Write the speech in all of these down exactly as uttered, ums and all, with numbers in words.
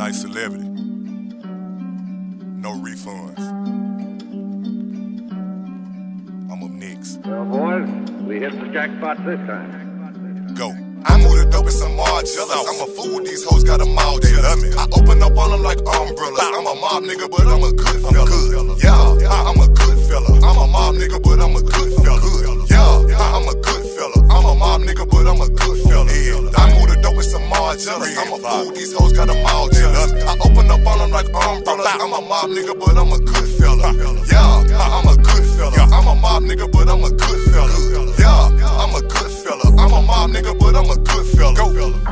like celebrity. No refunds. I'm up next. Well, boys, we hit the jackpot this time. Go. I move the dope and some more jealous. I'm a fool with these hoes, got them all jealous. I open up on them like umbrellas. I'm a mob nigga, but I'm a good fella. Good. Yeah, I'm a good fella. I'm a mob nigga, but I'm a good fella. Good. Yeah, I'm a good fella. I'm a mob nigga, but I'm a good fella. I move the dope and some more jealous. I'm a fool with these hoes, got them all jealous. I open up on them like umbrellas. I'm a mob nigga, but I'm a good fella. Yeah, I'm a good fella. I'm a mob nigga, but I'm a good fella. Yeah, I'm a good fella. I'm a mob nigga, but I'm a good fella. Go.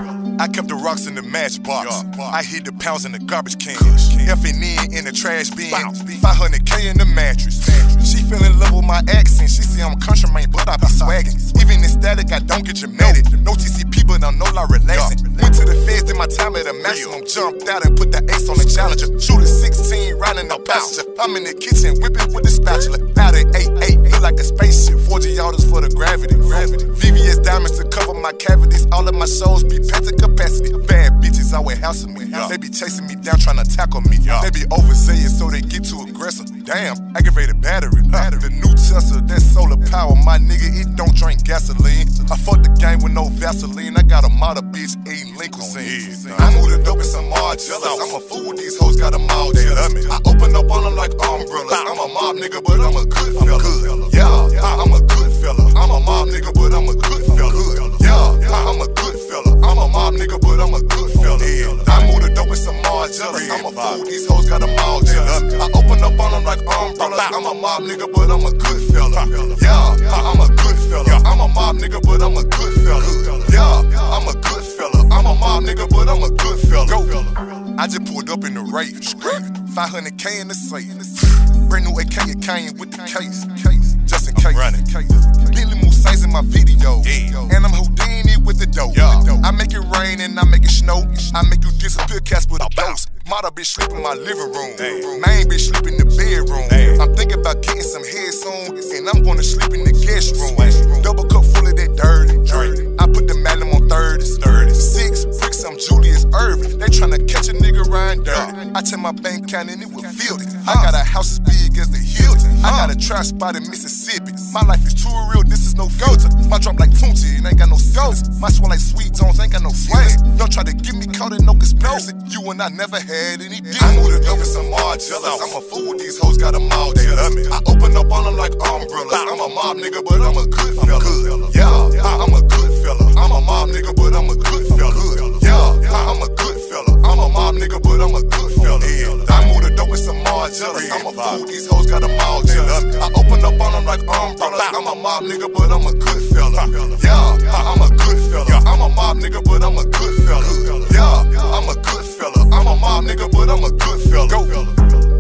I kept the rocks in the matchbox. I hid the pounds in the garbage can. F and N in the trash bin. five hundred K in the mattress. She fell in love with my accent. She see I'm a countryman, but I be swaggin'. Even in static, I don't get dramatic. No T C P, but I'm no lot relaxing. Went to the feds, did my time at a maximum. Jumped out and put the ace on the challenger. Shooting sixteen, riding no passenger. I'm in the kitchen, whipping with the spatula. Out at eight eight, look like a spaceship. four G orders for the gravity. V V S diamonds to cover my cavities. All of my shows be packed to capacity. Bad bitches always housing me. They be chasing me down, trying to tackle me. They be overzealous, so they get too aggressive. Damn, aggravated battery. The new Tesla, that solar power. My nigga, it don't drink gasoline. I fuck the game with no Vaseline. I got a model bitch eating Lincoln. I move the dope and some more jealous. I'm a fool with these hoes, got them all jealous. I open up on them like umbrellas. I'm a mob nigga, but I'm a good fella. Yeah, I'm a good fella. I'm a mob nigga, but I'm a good fella. Yeah, I'm a good fella. I'm a mob nigga, but I'm a good fella. I move the dope and some more jealous. I'm a fool with these hoes, got them all jealous. I open up on them like umbrellas. I'm a mob nigga, but I'm a good fella. Yeah, I'm a good fella. I'm a mob nigga, but I'm a good fella. Yeah, I'm a good fella. I'm a mob nigga, but I'm a good fella. Go. I just pulled up in the rave, five hundred K in the safe. Brand new A K it came with the case, just in case. Lily Moussa's in my video, and I'm Houdini with the dope. I make it rain and I make it snow. I make you disappear, cats with a dose. Model bitch sleep in my living room. Main bitch sleep in the bedroom. I'm thinking about getting some head soon, and I'm gonna sleep in the guest room. Double cup full of that dirty drink. I put the Magnum on thirties. Six bricks, I'm Julius Irving. They tryna catch a nigga riding dirty. I check my bank account and it will fill it. I got a house as big as the Hilton. I got a trap spot in Mississippi. My life is too real, this is no filter. My drop like Tunchi, it ain't got no skulls. My swell like Sweet Jones, ain't got no flames. Don't try to get me caught in no conspiracy. You and I never had any deal. I move the dope and some more jealous. I'm a fool with these hoes, got them all jealous. I open up on them like umbrellas. I'm a mob nigga, but I'm a good fella. Yeah, I'm a good fella. I'm a mob nigga, but I'm a good fella. Yeah, I'm a good fella. I'm a mob nigga, but I'm a good fella. I move the dope and some more jealous. I'm a fool with these hoes, got them all jealous. I open up on them like umbrellas. I'm a mob nigga, but I'm a good fella. Yeah, I'm a good fella. I'm a mob nigga, but I'm a good fella. Yeah, I'm a good fella. I'm a mob nigga, but I'm a good fella. Go.